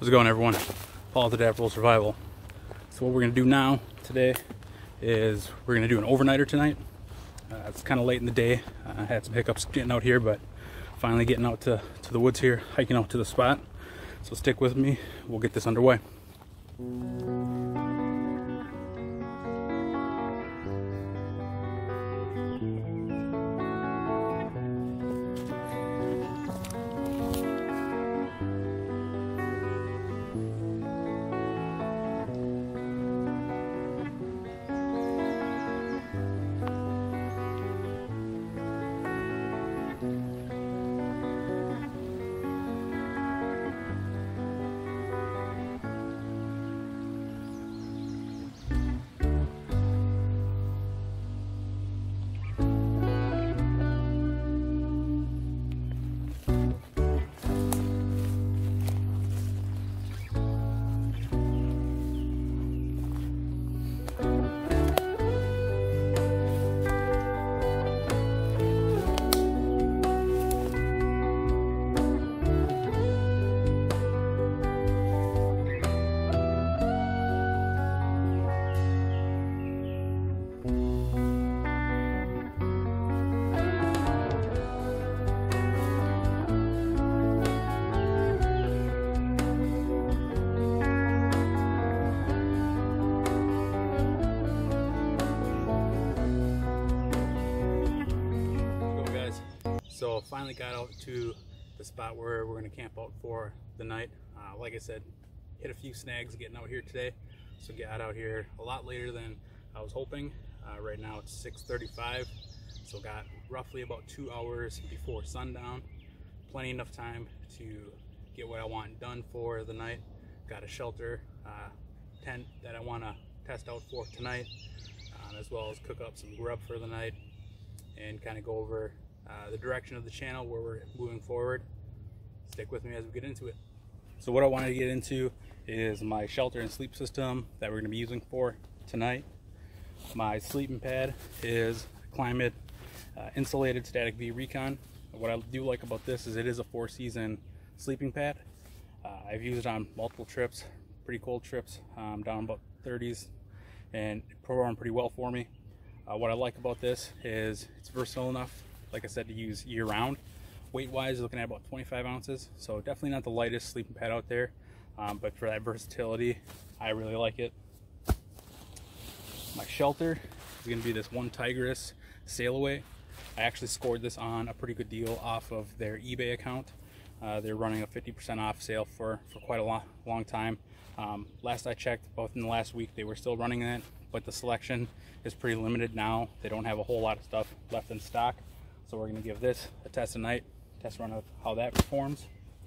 How's it going, everyone? Paul with Adaptable Survival. So what we're going to do now today is we're going to do an overnighter tonight. It's kind of late in the day. I had some hiccups getting out here, but finally getting out to the woods here, hiking out to the spot. So stick with me. We'll get this underway. So finally got out to the spot where we're going to camp out for the night. Like I said, hit a few snags getting out here today. So got out here a lot later than I was hoping. Right now it's 6:35, so got roughly about 2 hours before sundown. Plenty enough time to get what I want done for the night. Got a shelter tent that I want to test out for tonight, as well as cook up some grub for the night and kind of go over the direction of the channel where we're moving forward. Stick with me as we get into it. So what I wanted to get into is my shelter and sleep system that we're going to be using for tonight. My sleeping pad is Climate insulated static V Recon. What I do like about this is it is a 4-season sleeping pad. I've used it on multiple trips, pretty cold trips, down about 30s, and it performed pretty well for me. What I like about this is it's versatile enough, like I said, to use year-round. Weight-wise, looking at about 25 ounces, so definitely not the lightest sleeping pad out there, but for that versatility, I really like it. My shelter is going to be this Onetigris Sailaway. I actually scored this on a pretty good deal off of their eBay account. They're running a 50% off sale for quite a long time. Last I checked, both in the last week, they were still running that, but the selection is pretty limited now. They don't have a whole lot of stuff left in stock. So we're going to give this a test tonight, test run of how that performs.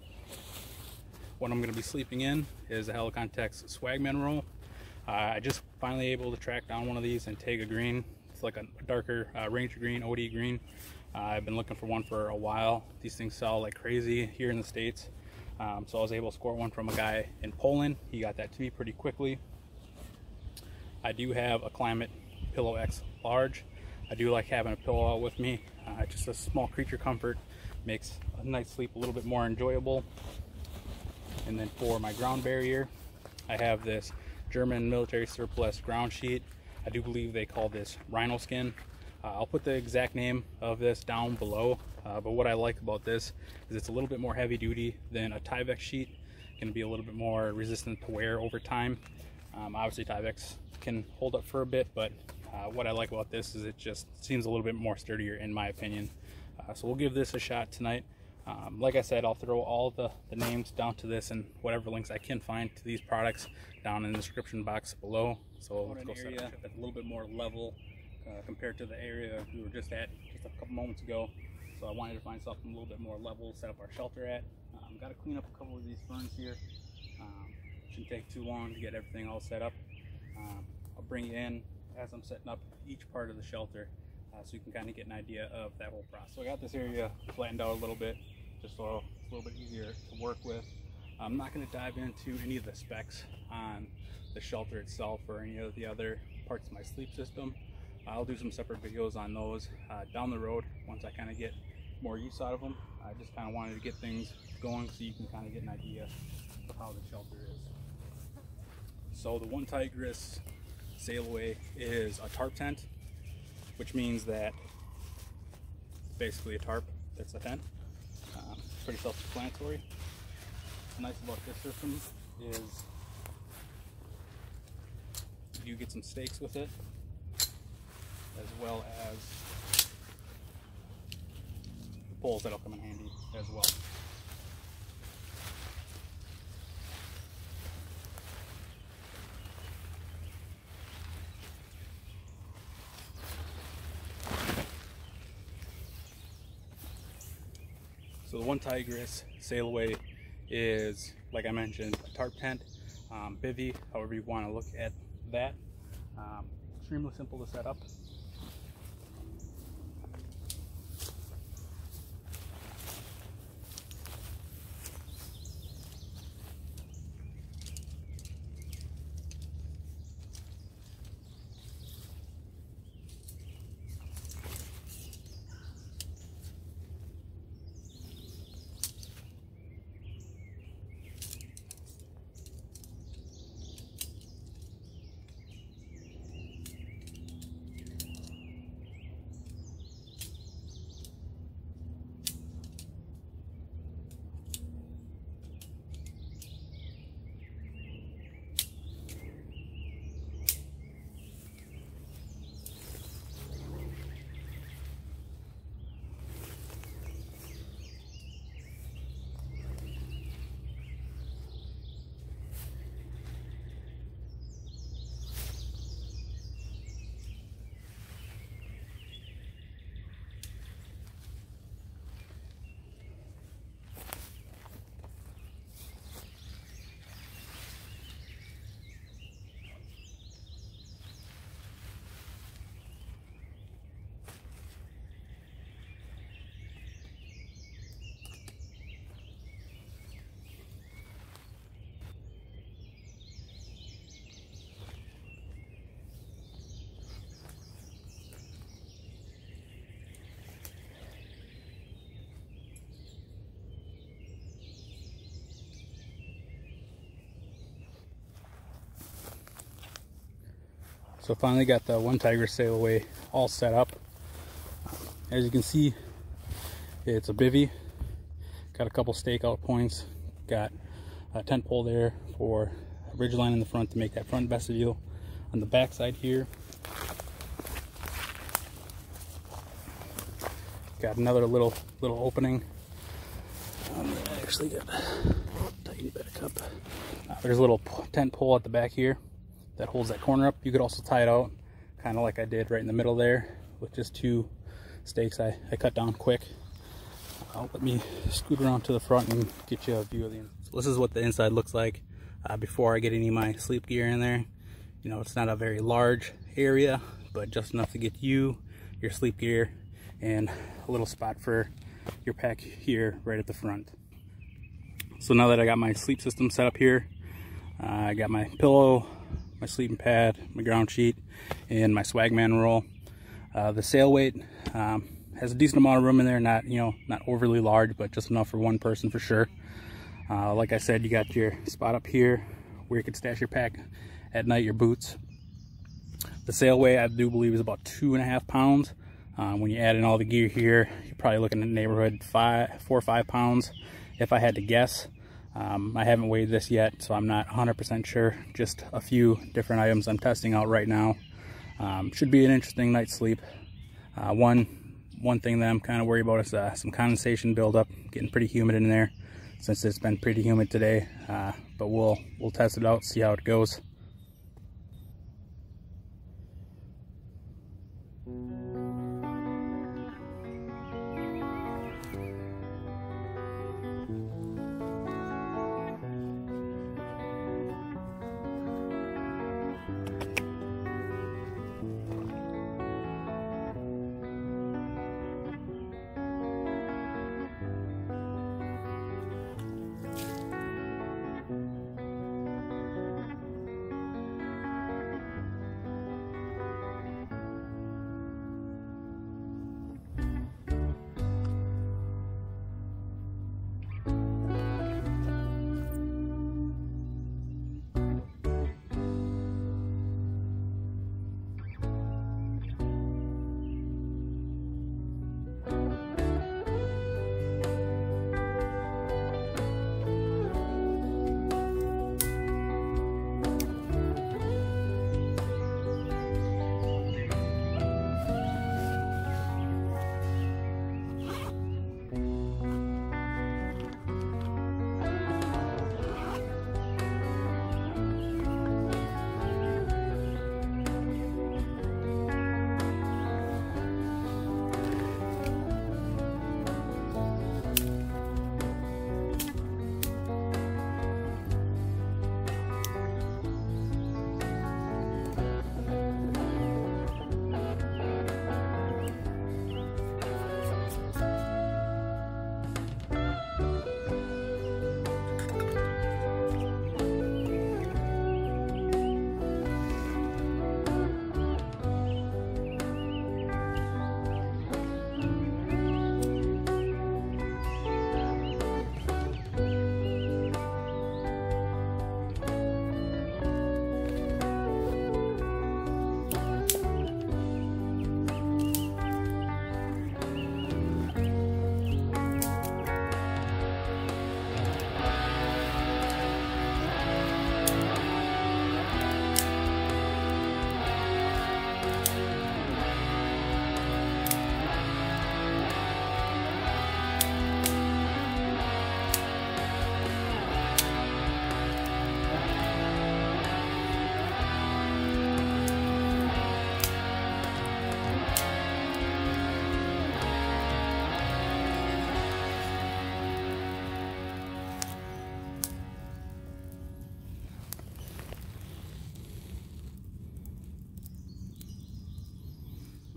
What I'm going to be sleeping in is a Helicontex Swagman roll. I just finally able to track down one of these in Tega green. It's like a darker Ranger green, OD green. I've been looking for one for a while. These things sell like crazy here in the States. So I was able to score one from a guy in Poland. He got that to me pretty quickly. I do have a Climate Pillow X large. I do like having a pillow out with me. Just a small creature comfort, makes a night sleep a little bit more enjoyable. And then for my ground barrier, I have this German military surplus ground sheet. I do believe they call this rhino skin. I'll put the exact name of this down below, but what I like about this is it's a little bit more heavy duty than a Tyvek sheet. Going to be a little bit more resistant to wear over time. Obviously Tyveks can hold up for a bit, but what I like about this is it just seems a little bit more sturdier in my opinion. So we'll give this a shot tonight. Like I said, I'll throw all the names down to this and whatever links I can find to these products down in the description box below. So let's go set up a little bit more level compared to the area we were just at just a couple moments ago. So I wanted to find something a little bit more level to set up our shelter at. Got to clean up a couple of these ferns here. Shouldn't take too long to get everything all set up. I'll bring you in as I'm setting up each part of the shelter, so you can kind of get an idea of that whole process. So I got this area flattened out a little bit, just so it's a little bit easier to work with. I'm not going to dive into any of the specs on the shelter itself or any of the other parts of my sleep system. I'll do some separate videos on those down the road once I kind of get more use out of them. I just kind of wanted to get things going so you can kind of get an idea of how the shelter is. So the Onetigris Sailaway is a tarp tent, which means that it's basically a tarp that's a tent. Pretty self-explanatory. What's nice about this system is you get some stakes with it, as well as the poles that'll come in handy as well. So the Onetigris Sailaway is, like I mentioned, a tarp tent, bivy, however you want to look at that. Extremely simple to set up. So finally got the Onetigris Sailaway all set up. As you can see, it's a bivy. Got a couple stakeout points. Got a tent pole there for a ridge line in the front to make that front vestibule. On the back side here, got another little opening. I actually got tighten back up. There's a little tent pole at the back here that holds that corner up. You could also tie it out, kind of like I did right in the middle there, with just two stakes I cut down quick. Let me scoot around to the front and get you a view of the inside. So this is what the inside looks like before I get any of my sleep gear in there. You know, it's not a very large area, but just enough to get you, your sleep gear, and a little spot for your pack here right at the front. So now that I got my sleep system set up here, I got my pillow, my sleeping pad, my ground sheet, and my Swagman roll. The sail weight has a decent amount of room in there, not overly large, but just enough for one person for sure. Like I said, you got your spot up here where you could stash your pack at night, your boots. The sail weight, I do believe, is about 2.5 pounds. When you add in all the gear here, you're probably looking at the neighborhood 4 or 5 pounds if I had to guess. I haven't weighed this yet, so I'm not 100% sure. Just a few different items I'm testing out right now. Should be an interesting night's sleep. One thing that I'm kind of worried about is some condensation buildup, getting pretty humid in there since it's been pretty humid today. But we'll test it out, see how it goes.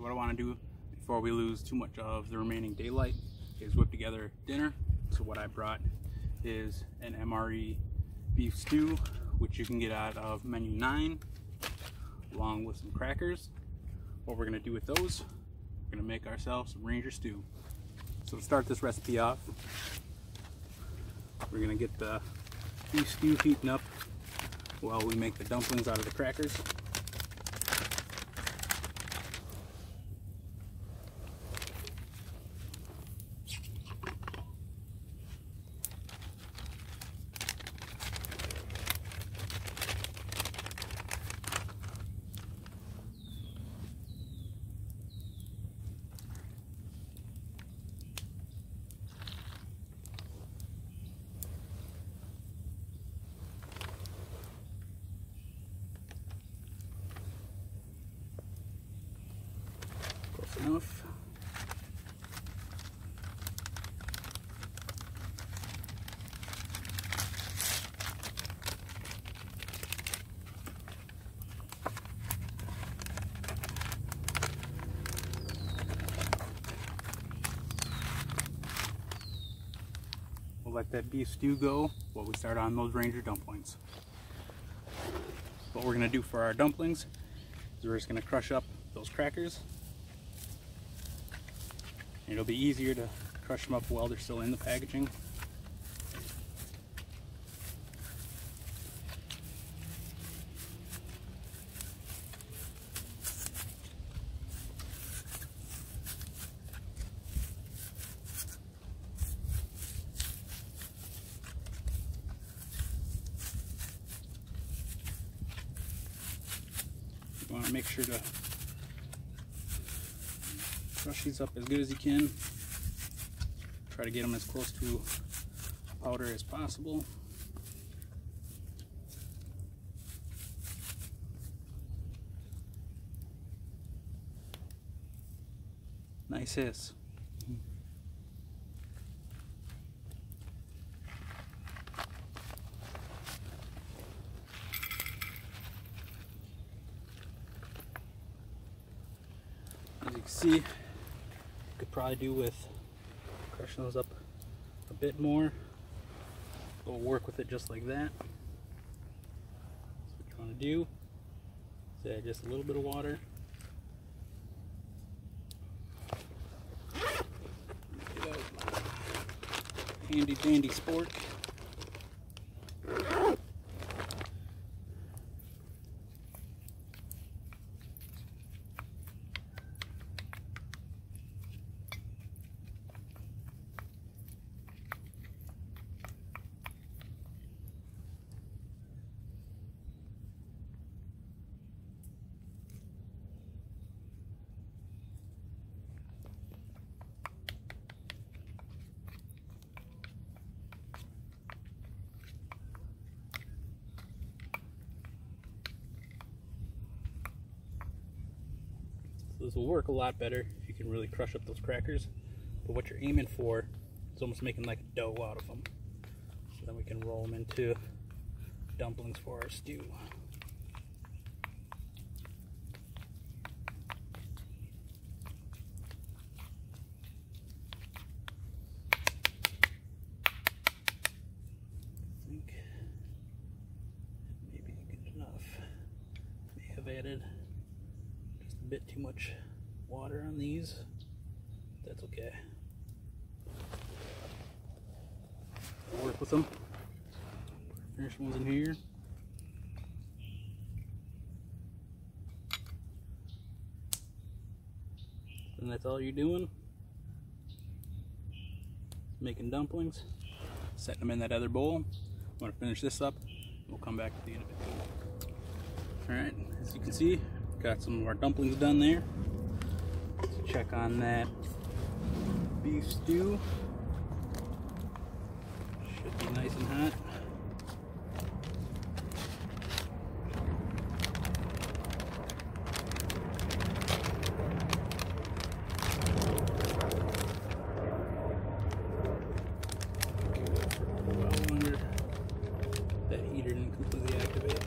what I want to do before we lose too much of the remaining daylight is whip together dinner. So what I brought is an MRE beef stew, which you can get out of menu 9, along with some crackers. What we're going to do with those, we're going to make ourselves some Ranger stew. So to start this recipe off, we're going to get the beef stew heating up while we make the dumplings out of the crackers. Enough. We'll let that beef stew go while we start on those Ranger dumplings. What we're going to do for our dumplings is we're just going to crush up those crackers. It'll be easier to crush them up while they're still in the packaging. You want to make sure to crush these up as good as you can. Try to get them as close to powder as possible. Nice hiss. As you can see, could probably do with crushing those up a bit more. We'll work with it just like that. So what you want to do is add just a little bit of water. Get out my handy dandy spork. So this will work a lot better if you can really crush up those crackers. But what you're aiming for is almost making like a dough out of them. So then we can roll them into dumplings for our stew. I think maybe good enough. May have added a bit too much water on these. That's okay. I'll work with them. Finished ones in here. And that's all you're doing. Making dumplings. Setting them in that other bowl. I'm going to finish this up. We'll come back at the end of it. Alright, as you can see, got some of our dumplings done there. Let's check on that beef stew. Should be nice and hot. Well, I wonder if that heater didn't completely activate.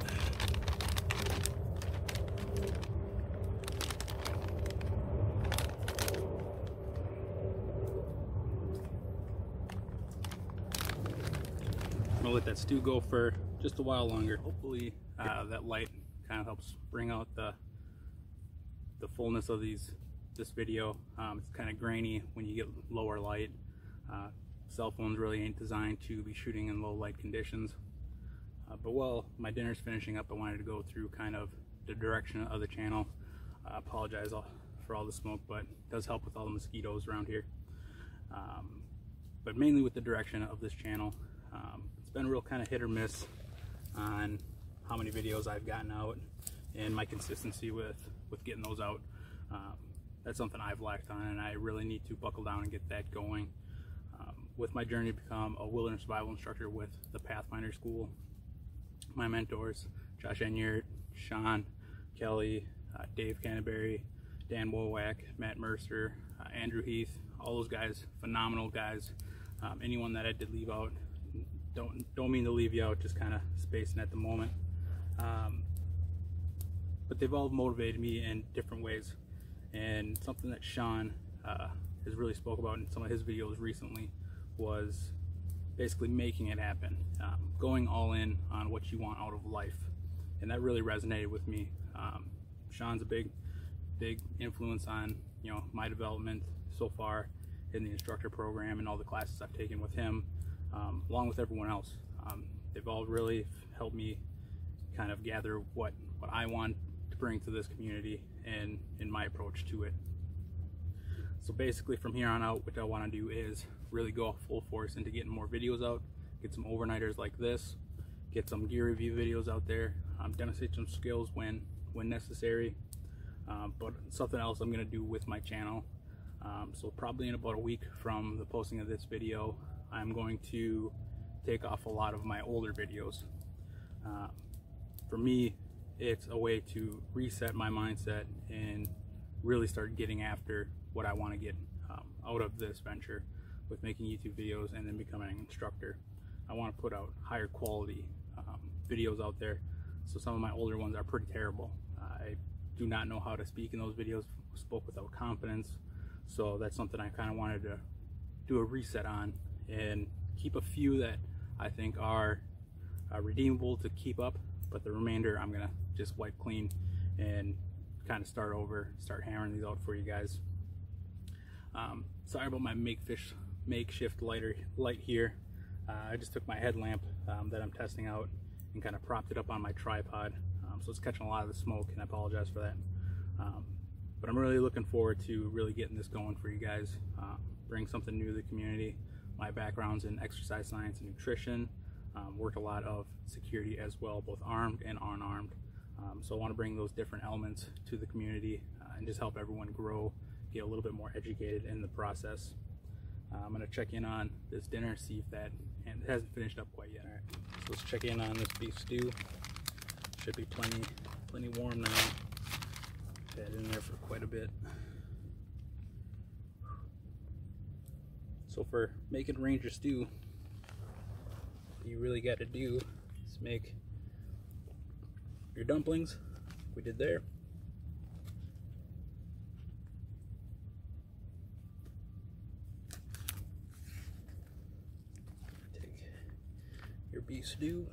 gonna let that stew go for just a while longer. Hopefully that light kind of helps bring out the fullness of this video. It's kind of grainy when you get lower light. Cell phones really ain't designed to be shooting in low light conditions. But while my dinner's finishing up, I wanted to go through kind of the direction of the channel. I apologize for all the smoke, but it does help with all the mosquitoes around here. But mainly with the direction of this channel. It's been real kind of hit or miss on how many videos I've gotten out and my consistency with getting those out. That's something I've lacked on, and I really need to buckle down and get that going. With my journey to become a wilderness survival instructor with the Pathfinder School, my mentors, Josh Enyart, Sean, Kelly, Dave Canterbury, Dan Wowak, Matt Mercer, Andrew Heath, all those guys, phenomenal guys. Anyone that I did leave out, don't mean to leave you out, just kind of spacing at the moment. But they've all motivated me in different ways, and something that Sean has really spoke about in some of his videos recently was basically making it happen, going all in on what you want out of life, and that really resonated with me. Sean's a big influence on my development so far in the instructor program and all the classes I've taken with him, along with everyone else. They've all really helped me kind of gather what I want to bring to this community and in my approach to it. So basically from here on out, what I want to do is really go full force into getting more videos out, get some overnighters like this, get some gear review videos out there, demonstrate some skills when necessary, but something else I'm going to do with my channel. So probably in about a week from the posting of this video, I'm going to take off a lot of my older videos. For me, it's a way to reset my mindset and really start getting after what I want to get out of this venture with making YouTube videos and then becoming an instructor. I want to put out higher quality videos out there. So some of my older ones are pretty terrible. I do not know how to speak in those videos, spoke without confidence. So that's something I kind of wanted to do a reset on and keep a few that I think are redeemable to keep up, but the remainder I'm gonna just wipe clean and kind of start over, start hammering these out for you guys. Sorry about my makeshift light here. I just took my headlamp that I'm testing out and kind of propped it up on my tripod, so it's catching a lot of the smoke, and I apologize for that. But I'm really looking forward to really getting this going for you guys, bring something new to the community. My background's in exercise science and nutrition, worked a lot of security as well, both armed and unarmed. So I want to bring those different elements to the community and just help everyone grow, get a little bit more educated in the process. I'm going to check in on this dinner, see if that, and it hasn't finished up quite yet. All right, so let's check in on this beef stew. Should be plenty warm now. Had in there for quite a bit. So for making Ranger stew, what you really got to do is make your dumplings. We did there. Take your beef stew.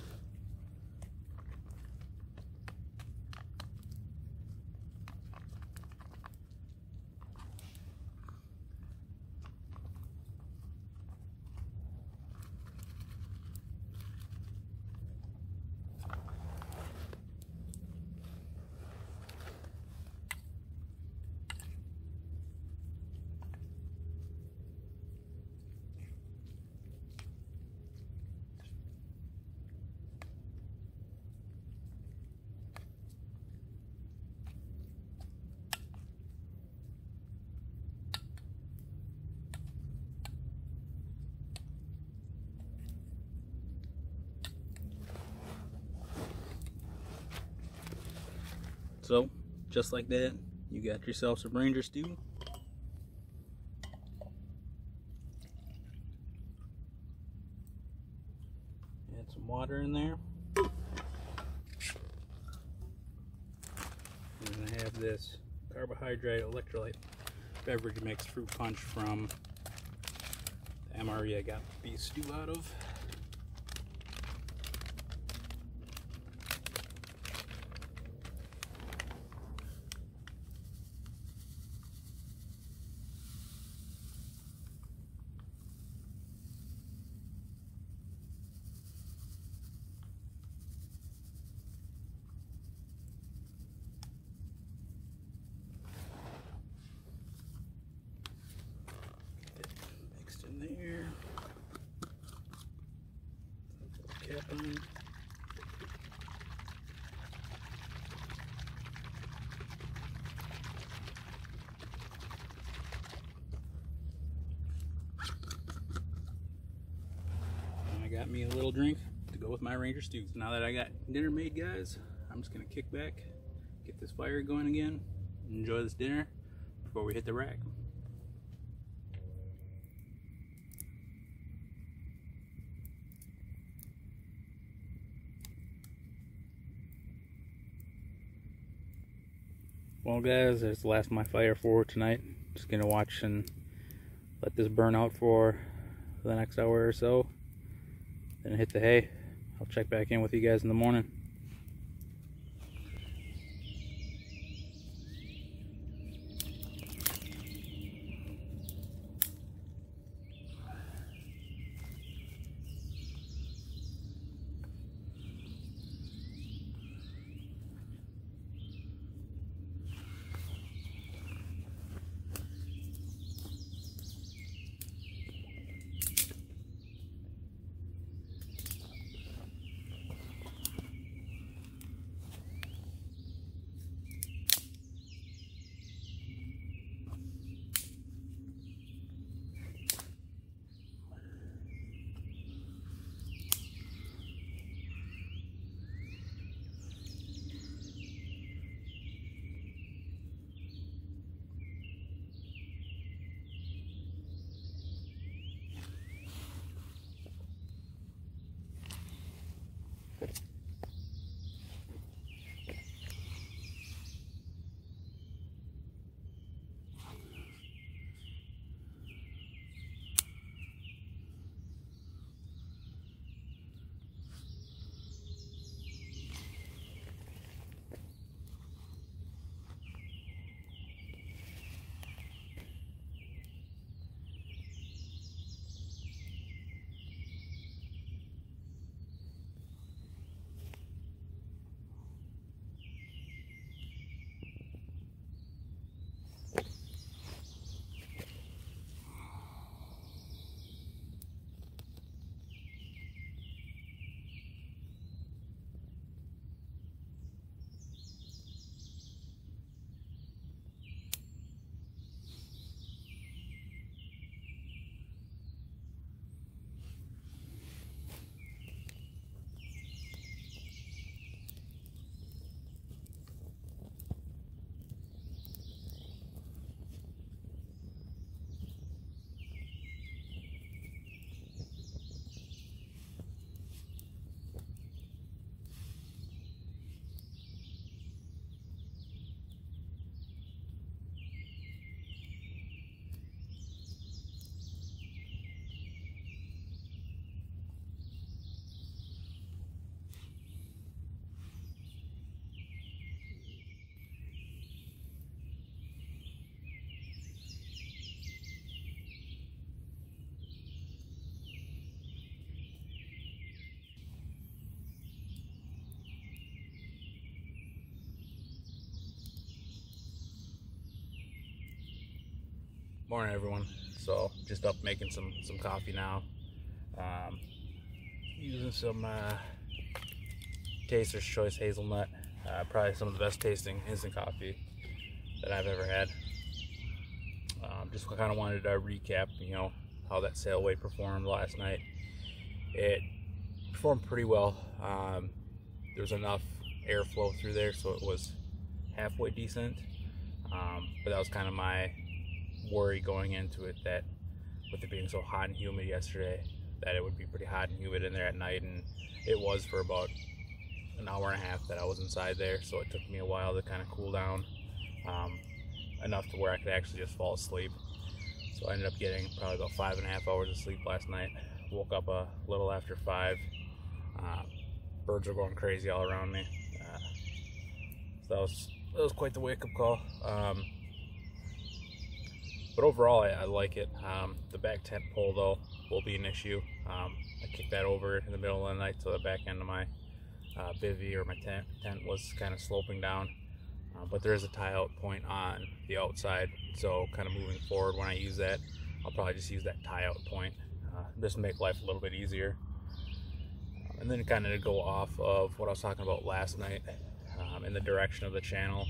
So, just like that, you got yourself some Ranger stew. Add some water in there. And I have this carbohydrate electrolyte beverage mix fruit punch from the MRE I got the beef stew out of. cap on. And I got me a little drink to go with my Ranger stew. Now that I got dinner made, guys, I'm just gonna kick back, get this fire going again, enjoy this dinner before we hit the rack. Well guys, that's the last of my fire for tonight. Just gonna watch and let this burn out for the next hour or so, then hit the hay. I'll check back in with you guys in the morning. Morning everyone. So just up making some coffee now. Using some Taster's Choice hazelnut. Probably some of the best tasting instant coffee that I've ever had. Just kind of wanted to recap, you know, how that Sailaway performed last night. It performed pretty well. There was enough airflow through there, so it was halfway decent. But that was kind of my worry going into it, that with it being so hot and humid yesterday, that it would be pretty hot and humid in there at night, and it was for about an hour and a half that I was inside there, so it took me a while to kind of cool down, enough to where I could actually just fall asleep. So I ended up getting probably about 5.5 hours of sleep last night. Woke up a little after 5. Birds were going crazy all around me. So that was quite the wake-up call. But overall, I like it. The back tent pole, though, will be an issue. I kicked that over in the middle of the night, so the back end of my bivy or my tent was kind of sloping down. But there is a tie-out point on the outside, so kind of moving forward when I use that, I'll probably just use that tie-out point just to make life a little bit easier. And then kind of to go off of what I was talking about last night, in the direction of the channel.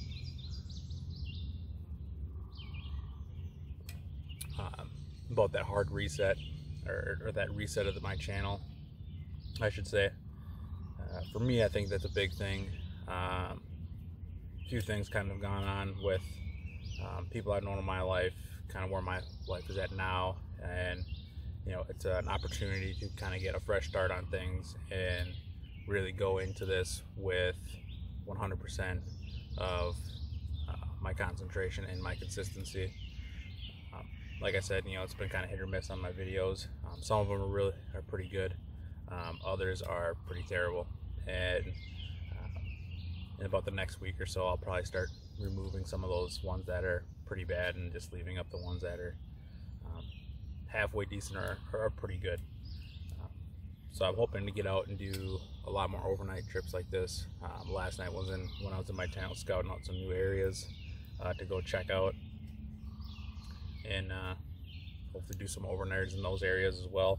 About that hard reset, or that reset of my channel, I should say. For me, I think that's a big thing. A few things kind of gone on with people I've known in my life, kind of where my life is at now, and you know, it's an opportunity to kind of get a fresh start on things and really go into this with 100% of my concentration and my consistency. Like I said, you know, it's been kind of hit or miss on my videos. Some of them are pretty good. Others are pretty terrible. And in about the next week or so, I'll probably start removing some of those ones that are pretty bad and just leaving up the ones that are halfway decent or pretty good. So I'm hoping to get out and do a lot more overnight trips like this. Last night was when I was in my tent scouting out some new areas to go check out, and hopefully do some overnighters in those areas as well.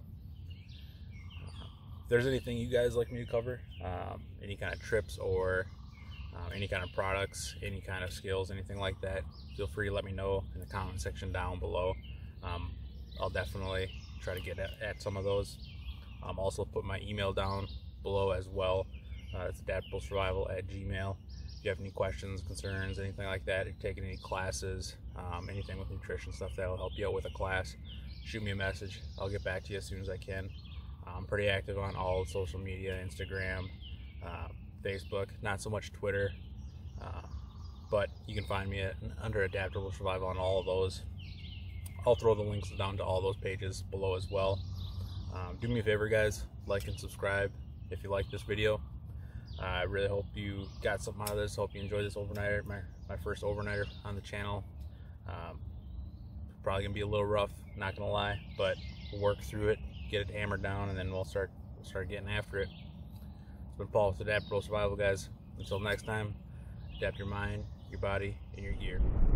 If there's anything you guys like me to cover, any kind of trips or any kind of products, any kind of skills, anything like that, feel free to let me know in the comment section down below. I'll definitely try to get at some of those. Also put my email down below as well. It's adaptablesurvival@gmail.com. If you have any questions, concerns, anything like that, if you're taking any classes, anything with nutrition stuff that will help you out with a class, shoot me a message. I'll get back to you as soon as I can. I'm pretty active on all social media, Instagram, Facebook, not so much Twitter, but you can find me under Adaptable Survival on all of those. I'll throw the links down to all those pages below as well. Do me a favor, guys, like and subscribe if you like this video. I really hope you got something out of this. Hope you enjoyed this overnighter, my first overnighter on the channel. Probably gonna be a little rough, not gonna lie, but we'll work through it, get it hammered down, and then we'll start getting after it. It's been Paul with Adaptable Survival, guys. Until next time, adapt your mind, your body, and your gear.